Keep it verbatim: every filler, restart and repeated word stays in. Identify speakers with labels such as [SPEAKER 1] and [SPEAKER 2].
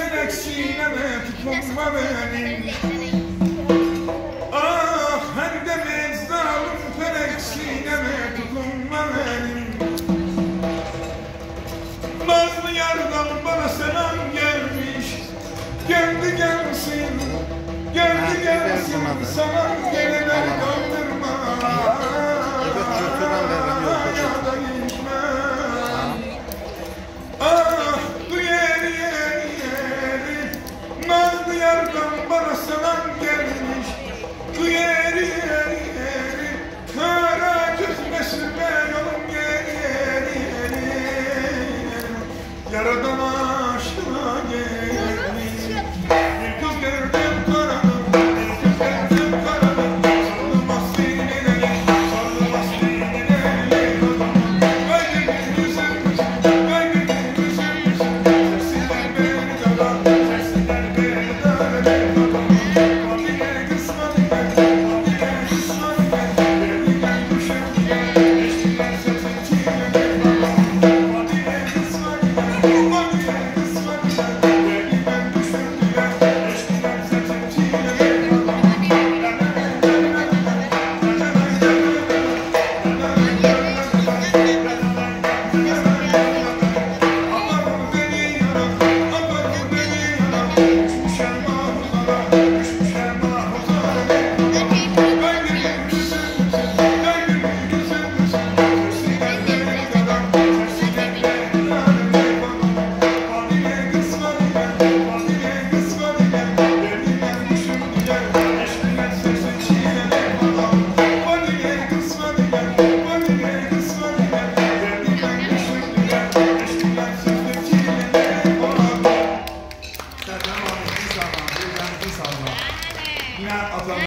[SPEAKER 1] felek sineme tutunma benim. Ah her dem ecdalım felek sineme tutunma benim. Nazlı yardan bana selam gelmiş. Geldi gelsin, geldi gelsin, sana gelene kaldırma. Ya da gitme. Ah bu yeri yeri yeri, nazlı yardan bana selam gelmiş. Bu yeri yeri yeri, kara gözmesin ben yolum yeri yeri yeri. Yaradan aşkına gelmiş. Bir kız gördüm karanım, bir kız gördüm karanım. Sarılmaz dinine, sarılmaz dinine. Kaybedin yüzüm, kaybedin yüzüm. Sesler beni dalar, sesler beni dalar. Fadile kısmadı ben, fadile kısmadı ben. Berinden düşen diye, eşkiler sesin çiğne. Fadile kısmadı ben, fadile kısmadı ben. Berinden düşen diye, eşkiler sesin çiğne. Aparım beni yana, aparım beni yana. Düşmüşem mahuzlara, düşmüşem mahuzlara. Kaybedin yüzüm, kaybedin yüzüm. Sesler beni dalar, sesler beni dalar. Fadile kısmadı ben, fadile kısmadı ben. Berinden düşen diye, eşkiler sesin çiğne. Fadile kısmadı ben, fadile kısmadı ben. Berinden düşen diye, eşkiler sesin çiğne.
[SPEAKER 2] Senden var mı? Bir sağlam, bir sağlam. Yine atalım.